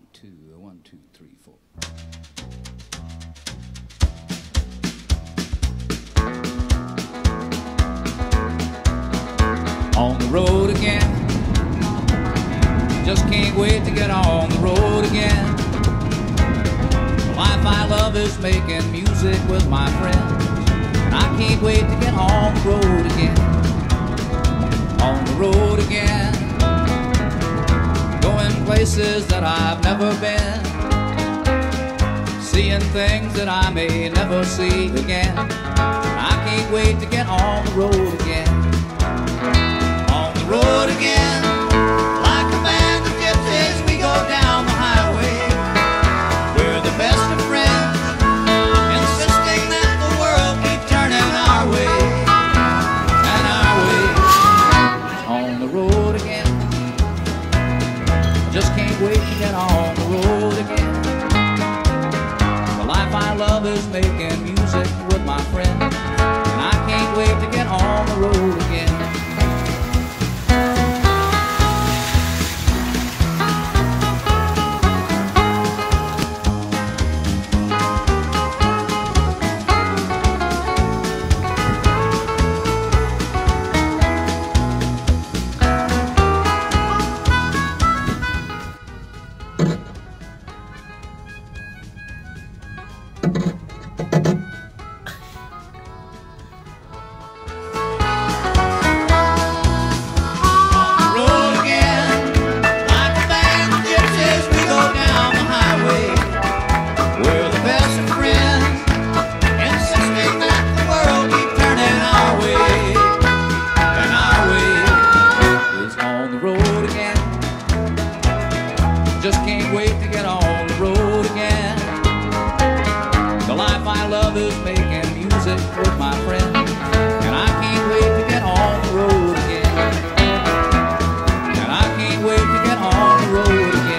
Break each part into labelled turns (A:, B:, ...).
A: two, one, two, three, four. On the road again, just can't wait to get on the road again. The life I love is making music with my friends, and I can't wait to get on the road again. On the road again, going places that I've never been, seeing things that I may never see again. I can't wait to get on the road again. On the road again, like a band of gypsies, we go down the highway. We're the best of friends, insisting that the world keep turning our way and our way. On the road again, just can't wait to get on the road again. The life I love is making music with my friends, and I can't wait to get on the road again. Just can't wait to get on the road again. The life I love is making music with my friends, and I can't wait to get on the road again. And I can't wait to get on the road again.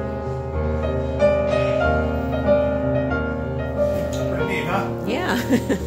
B: Yeah.